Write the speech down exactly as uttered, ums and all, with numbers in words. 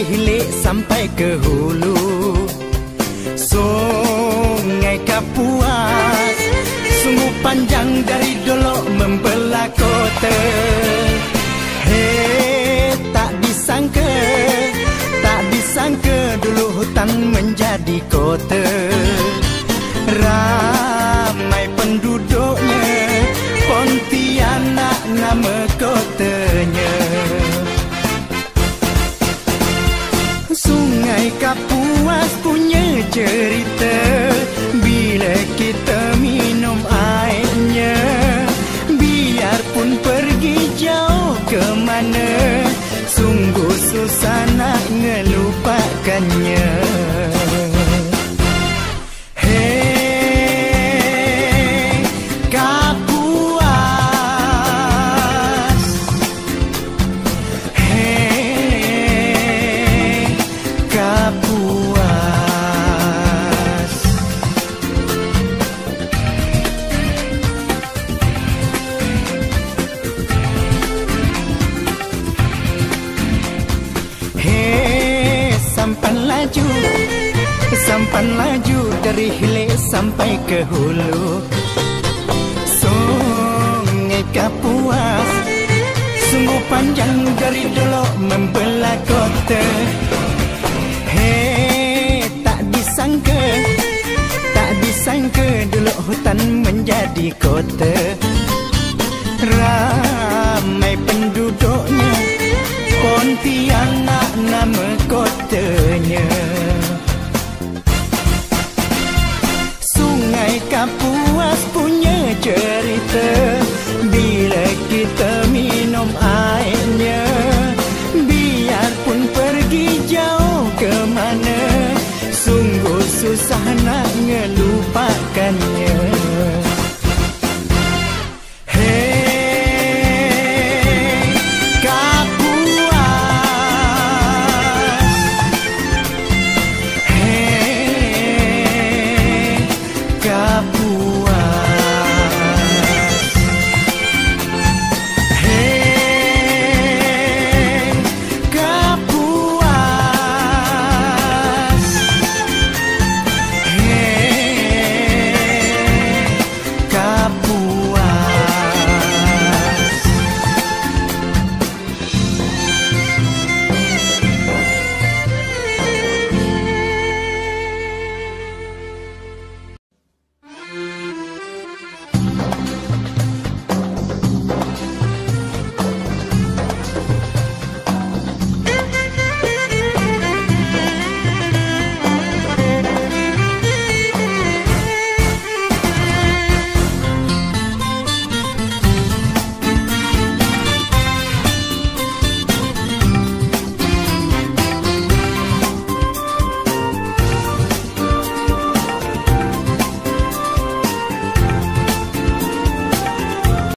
dari hilir sampai ke hulu. Sungai Kapuas sungguh panjang dari Dolok membelah kota. Hei, tak disangka, tak disangka dulu hutan menjadi kota. Ramai penduduknya, Pontianak nama kotanya. Sungai Kapuas punya cerita bila kita minum airnya. Biarpun pergi jauh ke mana, sungguh susah nak ngelupakannya. Hei Kapuas, hei Kapuas. Hei sampan laju, sampan laju dari hilir sampai ke hulu. Sungai Kapuas sungguh panjang dari Dolok membelah kota. Hei, tak disangka, tak disangka dulu hutan menjadi kota. Ramai penduduknya, Pontianak nama kotanya. Sungai Kapuas punya cerita bila kita minum airnya. Biarpun pergi jauh ke mana, sungguh susah